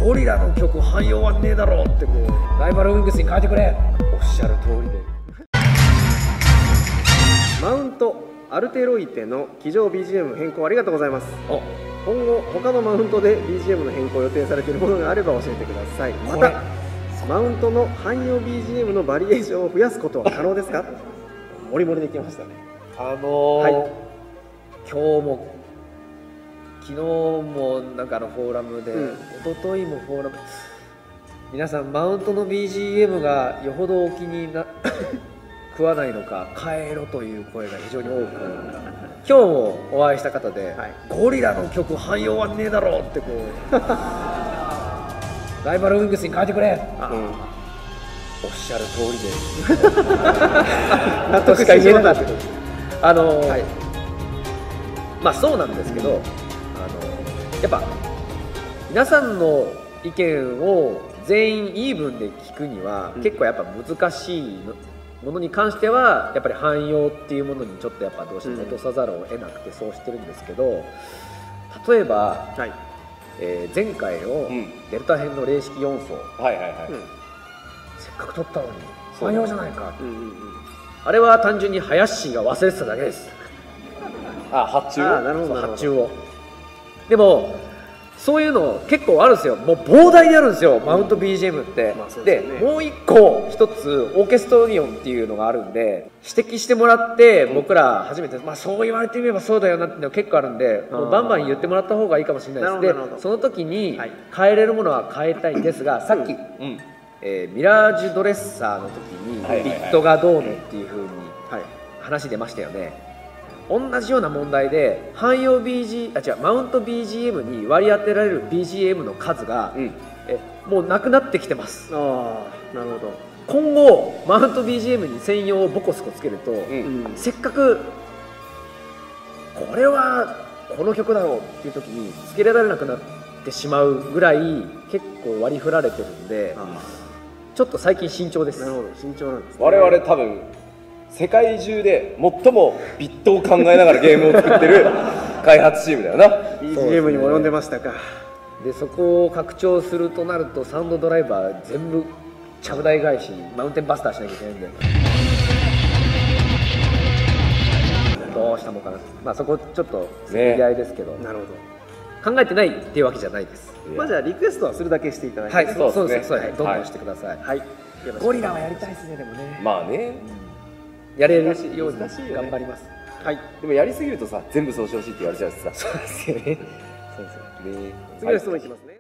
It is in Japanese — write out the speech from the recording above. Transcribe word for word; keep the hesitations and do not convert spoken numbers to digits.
ゴリラの曲汎用はねえだろってこうライバルウィングスに変えてくれ。おっしゃる通りで。 マウントアルテロイテの機上 ビージーエム 変更ありがとうございます。今後他のマウントで ビージーエム の変更を予定されているものがあれば教えてください。またマウントの汎用 ビージーエム のバリエーションを増やすことは可能ですか？モリモリできましたね。 あのーはい、今日も昨日もなんかあのフォーラムで、うん、一昨日もフォーラム皆さんマウントの ビージーエム がよほどお気にな食わないのか変えろという声が非常に多く今日もお会いした方で、はい、ゴリラの曲汎用はねえだろってこうライバルウィングスに変えてくれ、うん、おっしゃる通りで納得しか言えなかった。あのーはい、まあそうなんですけど、あのやっぱ皆さんの意見を全員イーブンで聞くには、うん、結構やっぱ難しいものに関してはやっぱり汎用っていうものにちょっとやっぱどうしても落とさざるを得なくてそうしてるんですけど、例えば、はい、えー、前回のデルタ編の零式よん層、はいはいはい、せっかく取ったのに汎用じゃないか、うんうんうん、あれは単純に林が忘れてただけです。あ、発注を、あ、なるほど、発注を。でもそういうの結構あるんですよ。もう膨大にあるんですよ、マウント ビージーエム って。まあで、ね、もう一個一つオーケストリオンっていうのがあるんで指摘してもらって僕ら初めて、まあそう言われてみればそうだよなっていうのが結構あるんで、もうバンバン言ってもらった方がいいかもしれないです。でその時に変えれるものは変えたいんですが、さっき、うん、えー、ミラージュドレッサーの時にビットがどうのっていうふうに話出ましたよね。同じような問題で汎用 ビージー あ違うマウント ビージーエム に割り当てられる ビージーエム の数が、うん、えもうなくなってきてます。ああ、なるほど。今後マウント ビージーエム に専用をボコスコつけると、うん、せっかくこれはこの曲だろうっていう時につけられなくなってしまうぐらい結構割り振られてるんで、ちょっと最近慎重です。なるほど、慎重なんですね。 我々多分世界中で最もビットを考えながらゲームを作ってる開発チームだよな。 ビージーエム にも及んでましたか。 でそこを拡張するとなるとサウンドドライバー全部ちゃぶ台返しマウンテンバスターしなきゃいけないんでどうしたもんかな。まあそこちょっと競り合いですけど、ね、なるほど、考えてないっていうわけじゃないです。 まあじゃあリクエストはするだけしていただいて、 はい、そうですね、はい、どんどんしてください。はい、ゴリラはやりたいですね。でもね、 まあね、 やれるように頑張ります。 はい。でもやりすぎるとさ、全部そうしてほしいって言われちゃうしさ。 そうですよね。 そうですよね。 次の質問いきますね。